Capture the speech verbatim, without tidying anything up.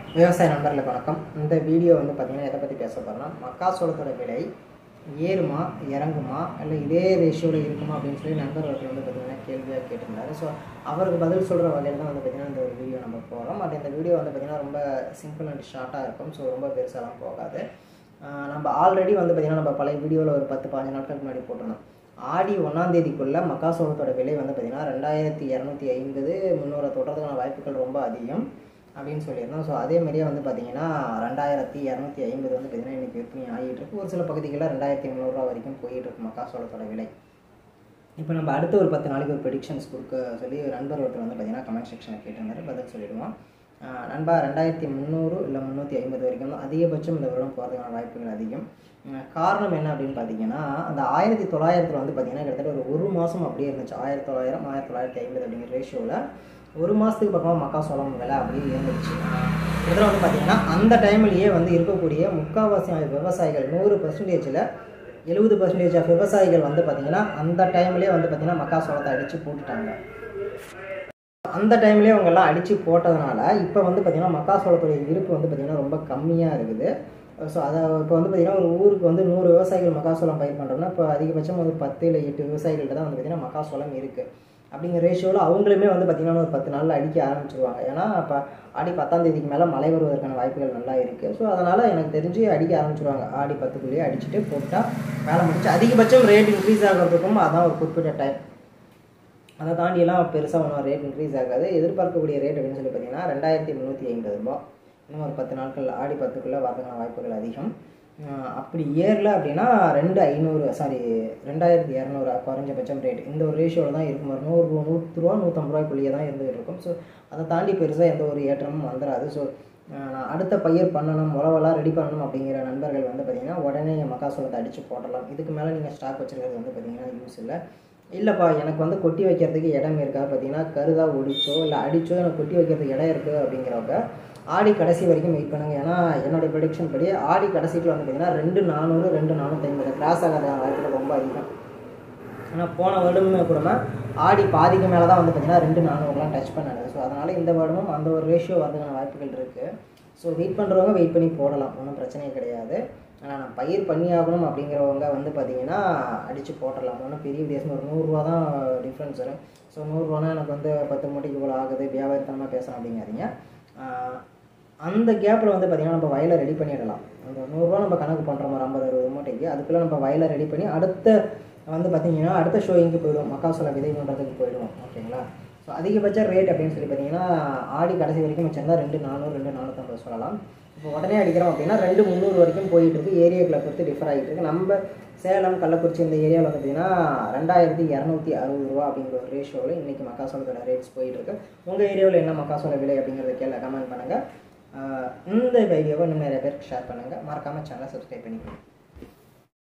விவசாய நண்பர்களுக்கு வணக்கம். இந்த வீடியோ வந்து பார்த்தீங்கன்னா எதை பற்றி பேச போகிறோம்னா, மக்காசோளத்தோட விலை ஏறுமா இறங்குமா இல்லை இதே ரேஷியோவில் இருக்குமா அப்படின்னு சொல்லி நண்பர் ஒருத்தர் வந்து பார்த்திங்கன்னா கேள்வியாக கேட்டிருந்தாரு. ஸோ அவருக்கு பதில் சொல்கிற வகையில் தான் வந்து பார்த்திங்கன்னா இந்த ஒரு வீடியோ நம்ம போகிறோம். அது இந்த வீடியோ வந்து பார்த்திங்கன்னா ரொம்ப சிம்பிள் அண்ட் ஷார்ட்டாக இருக்கும். ஸோ ரொம்ப பெருசாலாம் போகாது. நம்ம ஆல்ரெடி வந்து பார்த்திங்கன்னா நம்ம பழைய வீடியோவில் ஒரு பத்து பதினஞ்சு நாட்களுக்கு முன்னாடி போட்டிருந்தோம். ஆடி ஒன்றாம் தேதிக்குள்ளே மக்காசோளத்தோட விலை வந்து பார்த்திங்கன்னா ரெண்டாயிரத்தி இரநூத்தி ஐம்பது முந்நூறை தொடுறதுக்கான வாய்ப்புகள் ரொம்ப அதிகம் அப்படின்னு சொல்லியிருந்தோம். ஸோ அதே மாதிரியே வந்து பார்த்திங்கன்னா ரெண்டாயிரத்தி இரநூத்தி ஐம்பது வந்து பார்த்திங்கன்னா இன்றைக்கி விற்பனை ஆகிட்டு இருக்கு. ஒரு சில பகுதிகளில் ரெண்டாயிரத்தி முந்நூறுரூவா வரைக்கும் போயிட்டு இருக்கு மக்காசோளத்தோட விலை. இப்போ நம்ம அடுத்த ஒரு பத்து நாளைக்கு ஒரு ப்ரெடிக்ஷன்ஸ் கொடுக்க சொல்லி நண்பர் ஒருத்தர் வந்து பார்த்திங்கன்னா கமெண்ட் செக்ஷனில் கேட்டிருந்தாரு. பதில் சொல்லிடுவோம். நண்பா ரெண்டாயிரத்தி முந்நூறு இல்லை முந்நூற்றி ஐம்பது வரைக்கும் தான் அதிகபட்சம் இந்த வருடம் போகிறதுக்கான வாய்ப்புகள் அதிகம். காரணம் என்ன அப்படின்னு பார்த்தீங்கன்னா, அந்த ஆயிரத்தி தொள்ளாயிரத்தில் வந்து பார்த்திங்கன்னா கிட்டத்தட்ட ஒரு ஒரு மாதம் அப்படியே இருந்துச்சு. ஆயிரத்தி தொள்ளாயிரம் ஆயிரத்தி தொள்ளாயிரத்தி ஐம்பது அப்படிங்கிற ரேஷியோவில் ஒரு மாதத்துக்கு பக்கமாக மக்காசோளம் விலை அப்படியே இயங்குச்சு. இதில் வந்து பார்த்திங்கன்னா அந்த டைம்லேயே வந்து இருக்கக்கூடிய முக்கால்வாசி விவசாயிகள் நூறு பர்சன்டேஜில் எழுபது பர்சன்டேஜ் ஆஃப் விவசாயிகள் வந்து பார்த்திங்கன்னா அந்த டைம்லேயே வந்து பார்த்திங்கன்னா மக்காசோளத்தை அடித்து போட்டுட்டாங்க. அந்த டைம்லேயே அவங்கெல்லாம் அடித்து போட்டதுனால இப்போ வந்து பார்த்திங்கன்னா மக்காசோளத்துடைய இருப்பு வந்து பார்த்திங்கன்னா ரொம்ப கம்மியாக இருக்குது. ஸோ அதை இப்போ வந்து பார்த்திங்கன்னா ஒரு ஊருக்கு வந்து நூறு விவசாயிகள் மக்காசோளம் பயிர் பண்ணுறோம்னா இப்போ அதிகபட்சம் ஒரு பத்து இல்லை எட்டு விவசாயிகள்கிட்ட தான் வந்து பார்த்திங்கன்னா மக்காசோளம் இருக்குது. அப்படிங்கிற ரேஷியோவில் அவங்களுமே வந்து பார்த்திங்கன்னா ஒரு பத்து நாளில் அடிக்க ஆரம்பிச்சிருவாங்க. ஏன்னா இப்போ ஆடி பத்தாம் தேதிக்கு மேலே மழை வருவதற்கான வாய்ப்புகள் நல்லா இருக்குது. ஸோ அதனால் எனக்கு தெரிஞ்சு அடிக்க ஆரம்பிச்சிருவாங்க. ஆடி பத்துக்குள்ளேயே அடிச்சுட்டு போட்டால் வேலை முடிச்சு அதிகபட்சம் ரேட் இன்க்ரீஸ் ஆகிறதுக்கும் அதான் ஒரு குறிப்பிட்ட டைம். அதை தாண்டியெல்லாம் பெருசாக ஒன்றும் ரேட் இன்க்ரீஸ் ஆகாது. எதிர்பார்க்கக்கூடிய ரேட் அப்படின்னு சொல்லி பார்த்திங்கன்னா ரெண்டாயிரத்தி முந்நூற்றி ஐம்பது ரூபா இன்னும் ஒரு பத்து நாட்கள் ஆடி பத்துக்குள்ளே வரதுக்கான வாய்ப்புகள் அதிகம். அப்படி ஏறல அப்படின்னா ரெண்டு ஐநூறு சாரி ரெண்டாயிரத்தி இரநூறு குறைஞ்சபட்சம் ரேட் இந்த ஒரு ரேஷியோவில் தான் இருக்கும். ஒரு நூறு நூற்று ரூபா நூற்றம்பது ரூபாய்க்குள்ளேயே தான் இருந்துகிட்டு இருக்கும். ஸோ அதை தாண்டி பெருசாக எந்த ஒரு ஏற்றமும் வந்துடாது. ஸோ நான் அடுத்த பயிர் பண்ணணும் உழவெல்லாம் ரெடி பண்ணணும் அப்படிங்கிற நண்பர்கள் வந்து பார்த்திங்கன்னா உடனே மக்காசோளத்தை அடித்து போடலாம். இதுக்கு மேலே நீங்கள் ஸ்டாக் வச்சுருக்கிறது வந்து பார்த்திங்கன்னா யூஸ் இல்லை. இல்லைப்பா எனக்கு வந்து கொட்டி வைக்கிறதுக்கு இடம் இருக்கா பார்த்தீங்கன்னா கருதாக ஒடிச்சோ இல்லை அடிச்சோ எனக்கு கொட்டி வைக்கிறதுக்கு இடம் இருக்குது அப்படிங்கிறவங்க ஆடி கடைசி வரைக்கும் வெயிட் பண்ணுங்க. ஏன்னா என்னுடைய ப்ரெடிக்ஷன் படி ஆடி கடைசிக்குள்ள வந்து பார்த்திங்கன்னா ரெண்டு நானூறு ரெண்டு நானூற்றி ஐம்பது கிராஸ் ஆகாத வாய்ப்புகள் ரொம்ப அதிகம். ஆனால் போன வருடமே கூட ஆடி பாதிக்கு மேலே தான் வந்து பார்த்திங்கன்னா ரெண்டு நானூறுலாம் டச் பண்ணாது. ஸோ அதனால் இந்த வருடமும் அந்த ஒரு ரேஷியோ வரதுக்கான வாய்ப்புகள் இருக்குது. ஸோ வெயிட் பண்ணுறவங்க வெயிட் பண்ணி போடலாம், ஒன்றும் பிரச்சனையே கிடையாது. ஆனால் நான் பயிர் பண்ணி ஆகணும் அப்படிங்கிறவங்க வந்து பார்த்திங்கன்னா அடித்து போட்டுடலாம். ஒன்றும் பெரிய வித்தியாசம் ஒரு நூறுரூவா தான் டிஃப்ரென்ஸ் வரும். ஸோ நூறுரூவானா எனக்கு வந்து பத்து மூட்டைக்கு இவ்வளோ ஆகுது வியாபாரத்தனமாக பேசணும் அப்படிங்காதீங்க. அந்த கேப்பில் வந்து பார்த்திங்கன்னா நம்ம வயலை ரெடி பண்ணிடலாம். அந்த நூறுரூவா நம்ம கணக்கு பண்ணுற மாதிரி ஐம்பது அறுபது மூட்டைக்கு அதுக்குள்ளே நம்ம வயலை ரெடி பண்ணி அடுத்த வந்து பார்த்திங்கன்னா அடுத்த ஷோயிங்க்கு போயிடுவோம், மக்காசோள விதை பண்ணுறதுக்கு போயிடுவோம். ஓகேங்களா? ஸோ அதிகபட்ச ரேட் அப்படின்னு சொல்லி பார்த்திங்கன்னா ஆடி கடைசி வரைக்கும் வச்சிருந்தா ரெண்டு நானூறு ரெண்டு நானூற்றம்பது சொல்லலாம். இப்போ உடனே அடிக்கிறோம் அப்படின்னா ரெண்டு முந்நூறு வரைக்கும் போயிட்டுருக்கு. ஏரியாக்களை பொறுத்து டிஃபர் ஆகிட்டு இருக்குது. நம்ம சேலம் கள்ளக்குறிச்சி இந்த ஏரியாவில் வந்து பார்த்திங்கன்னா ரெண்டாயிரத்தி இரநூத்தி அறுபது ரூபா அப்படிங்கிற ஒரு ரேஷியோவில் இன்றைக்கி மக்காசோளத்தோட ரேட்ஸ் போயிட்டுருக்கு. உங்கள் ஏரியாவில் என்ன மக்காசோள விலை அப்படிங்கிறத கேள்வி கமெண்ட் பண்ணுங்கள். இந்த வீடியோவை இன்னும் நிறைய பேருக்கு ஷேர் பண்ணுங்கள். மறக்காமல் சேனலை சப்ஸ்கிரைப் பண்ணிக்கோங்க.